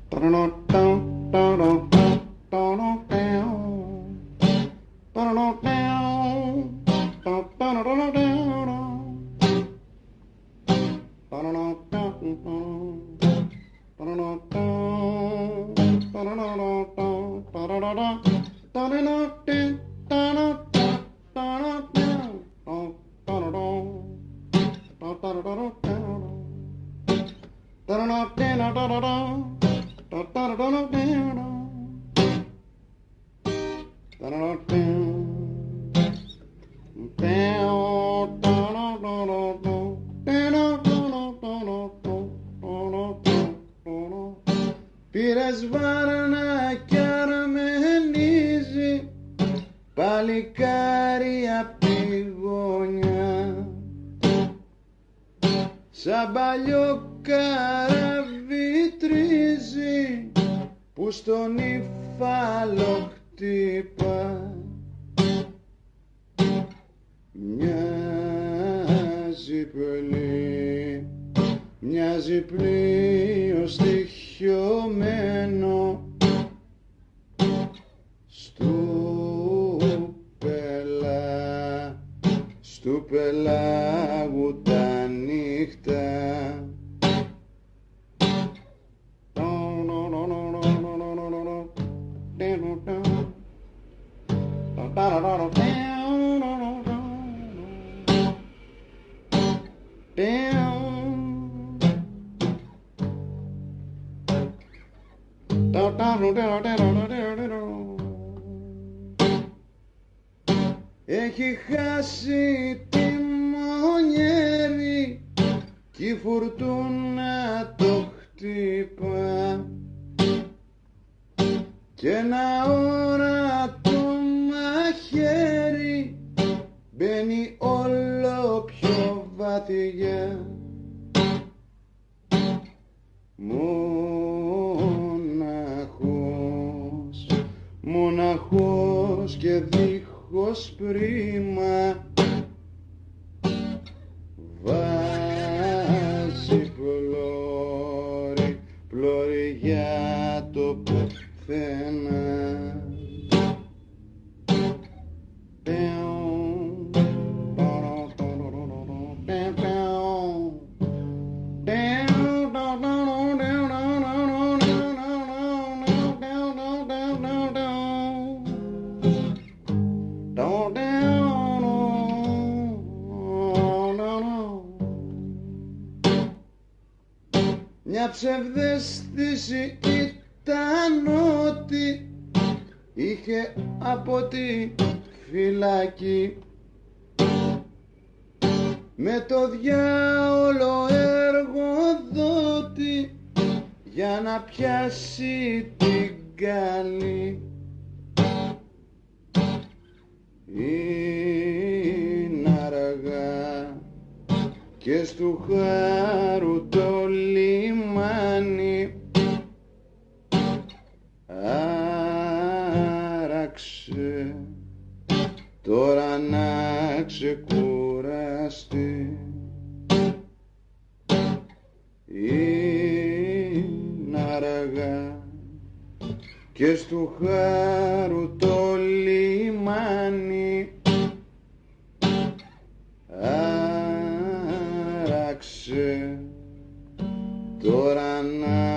Πήρες βάρνα κι αρμενίζει παλικάρι απ' τη γωνιά, σαν παλιό καράβι τρίζει που στον υφάλο χτύπα. Μοιάζει πλοίο στοιχειωμένο στου πελάγου τα νύχτα. Έχει χάσει τη μονιέρη κι η φουρτούνα το χτύπα και ένα όρατο μαχαίρι μπαίνει όλο πιο βαθιά. Μοναχός και δίχως πρίμα βάζει πλώρη για το πουθενά. Μια ψευδαίσθηση ήταν ότι είχε από τη φυλακή με το διάολο εργοδότη για να πιάσει την καλή. Είναι αργά και στου χάρου το λιμάνι άραξε τώρα να ξεκουραστεί. Είναι αργά και στου χάρου το λιμάνι άραξε τώρα να